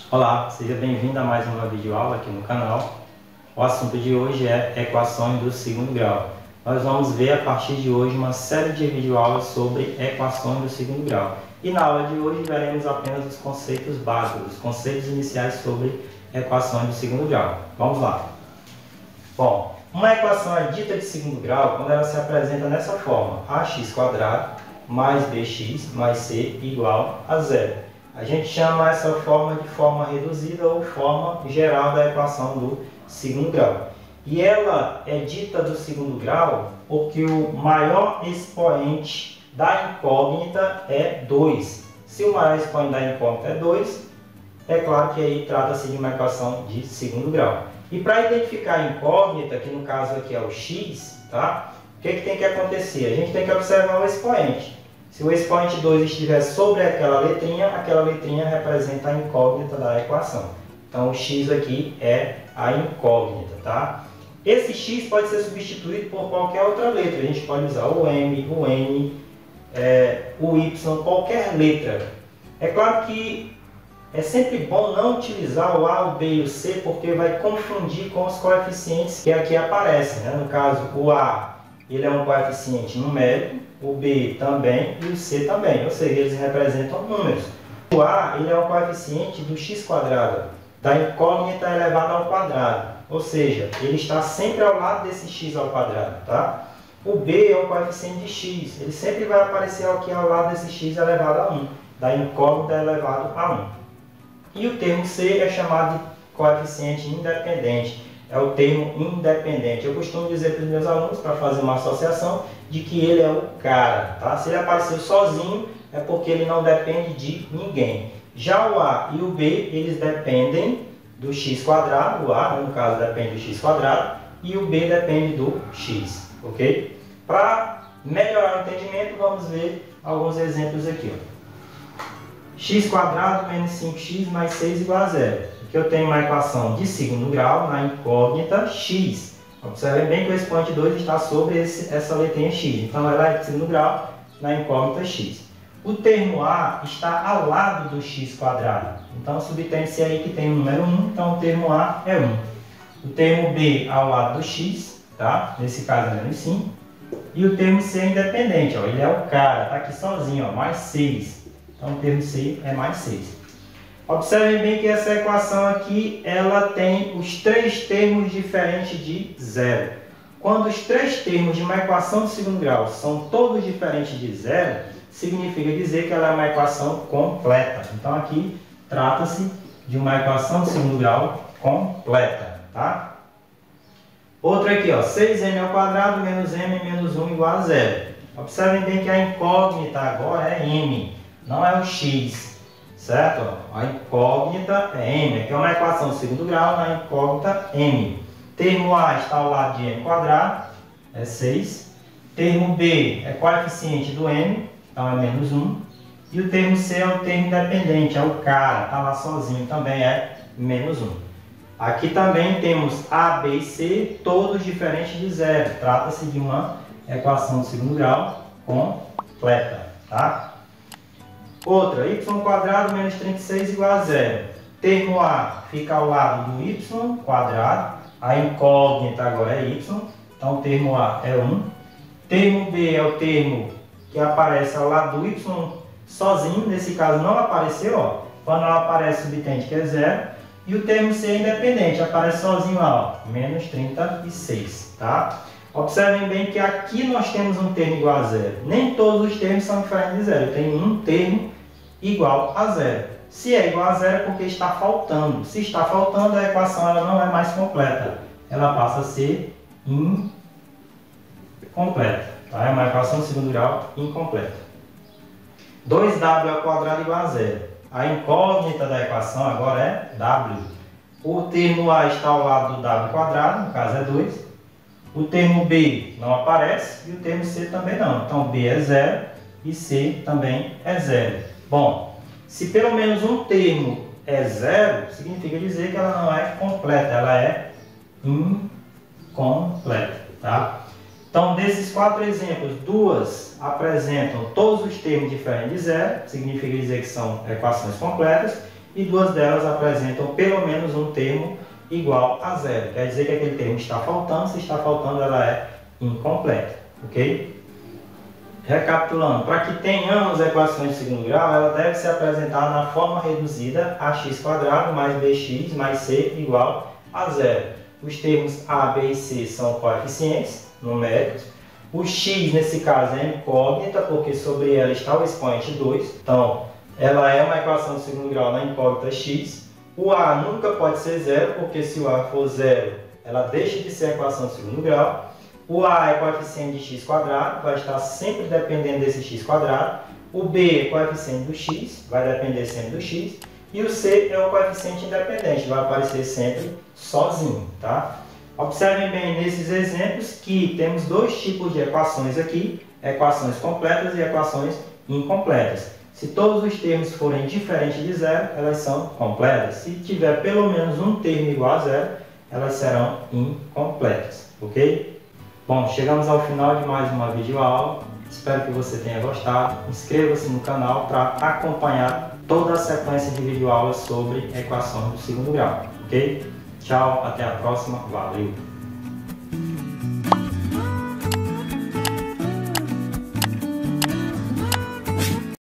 Olá, seja bem-vindo a mais uma videoaula aqui no canal. O assunto de hoje é equações do segundo grau. Nós vamos ver a partir de hoje uma série de videoaulas sobre equações do segundo grau. E na aula de hoje veremos apenas os conceitos básicos, os conceitos iniciais sobre equações do segundo grau. Vamos lá. Bom, uma equação é dita de segundo grau quando ela se apresenta dessa forma: ax² mais bx mais c igual a zero. A gente chama essa forma de forma reduzida ou forma geral da equação do segundo grau. E ela é dita do segundo grau porque o maior expoente da incógnita é 2. Se o maior expoente da incógnita é 2, é claro que aí trata-se de uma equação de segundo grau. E para identificar a incógnita, que no caso aqui é o x, tá? O que tem que acontecer? A gente tem que observar o expoente. Se o expoente 2 estiver sobre aquela letrinha representa a incógnita da equação. Então, o x aqui é a incógnita, tá? Esse x pode ser substituído por qualquer outra letra. A gente pode usar o m, o n, o y, qualquer letra. É claro que é sempre bom não utilizar o a, o b e o c, porque vai confundir com os coeficientes que aqui aparecem, né? No caso, o a ele é um coeficiente numérico, o b também e o c também, ou seja, eles representam números. O a ele é um coeficiente do x², da incógnita elevada ao quadrado, ou seja, ele está sempre ao lado desse x ao quadrado, tá? O b é um coeficiente de x, ele sempre vai aparecer aqui ao lado desse x elevado a 1, da incógnita elevado a 1. E o termo c é chamado de coeficiente independente. É o termo independente. Eu costumo dizer para os meus alunos, para fazer uma associação, de que ele é o cara. Tá? Se ele apareceu sozinho, é porque ele não depende de ninguém. Já o a e o b, eles dependem do x², o a, no caso, depende do x², e o b depende do x. Ok? Para melhorar o entendimento, vamos ver alguns exemplos aqui. Ó. x² menos 5x mais 6 igual a zero. Aqui eu tenho uma equação de segundo grau na incógnita x. Observe bem que o expoente 2 está sobre essa letrinha x. Então ela é de segundo grau na incógnita x. O termo a está ao lado do x². Então subtende-se aí que tem o número 1, então o termo a é 1. O termo b ao lado do x, tá? Nesse caso é menos 5. E o termo c é independente, ó. Ele é o cara, está aqui sozinho, ó, mais 6. Então o termo c é mais 6. Observem bem que essa equação aqui, ela tem os três termos diferentes de zero. Quando os três termos de uma equação de segundo grau são todos diferentes de zero, significa dizer que ela é uma equação completa. Então aqui trata-se de uma equação de segundo grau completa, tá? Outra aqui, ó, 6m² menos m menos 1 igual a zero. Observem bem que a incógnita agora é m, não é o x. Certo? A incógnita é m. Aqui é uma equação de segundo grau na incógnita m. Termo a está ao lado de m², é 6. Termo b é coeficiente do m, então é menos 1. E o termo c é o termo independente, é o cara, está lá sozinho, também é menos 1. Aqui também temos a, b e c, todos diferentes de zero. Trata-se de uma equação de segundo grau completa, tá? Outra, y² menos 36 igual a zero. Termo a fica ao lado do y², a incógnita agora é y, então o termo a é 1. Termo b é o termo que aparece ao lado do y sozinho, nesse caso não apareceu, ó. Quando não aparece, subtende que é zero. E o termo c é independente, aparece sozinho lá, ó, menos 36, tá? Observem bem que aqui nós temos um termo igual a zero. Nem todos os termos são diferentes de zero. Tem um termo igual a zero. Se é igual a zero é porque está faltando. Se está faltando, a equação ela não é mais completa. Ela passa a ser incompleta. Tá? É uma equação de segundo grau incompleta. 2w² igual a zero. A incógnita da equação agora é w. O termo a está ao lado do w², no caso é 2. O termo b não aparece e o termo c também não. Então b é zero e c também é zero. Bom, se pelo menos um termo é zero, significa dizer que ela não é completa, ela é incompleta, tá? Então, desses 4 exemplos, 2 apresentam todos os termos diferentes de zero, significa dizer que são equações completas, e 2 delas apresentam pelo menos um termo igual a zero. Quer dizer que aquele termo está faltando, se está faltando ela é incompleta, ok? Recapitulando, para que tenhamos equações de segundo grau, ela deve se apresentar na forma reduzida a x² mais bx mais c igual a zero. Os termos a, b e c são coeficientes numéricos. O x, nesse caso, é incógnita, porque sobre ela está o expoente 2. Então, ela é uma equação de segundo grau na incógnita x. O a nunca pode ser zero, porque se o a for zero, ela deixa de ser equação de segundo grau. O a é coeficiente de x², vai estar sempre dependendo desse x². O b é coeficiente do x, vai depender sempre do x. E o c é o coeficiente independente, vai aparecer sempre sozinho, tá? Observem bem nesses exemplos que temos dois tipos de equações aqui, equações completas e equações incompletas. Se todos os termos forem diferentes de zero, elas são completas. Se tiver pelo menos um termo igual a zero, elas serão incompletas, ok? Bom, chegamos ao final de mais uma videoaula. Espero que você tenha gostado. Inscreva-se no canal para acompanhar toda a sequência de videoaulas sobre equações do segundo grau, ok? Tchau, até a próxima, valeu!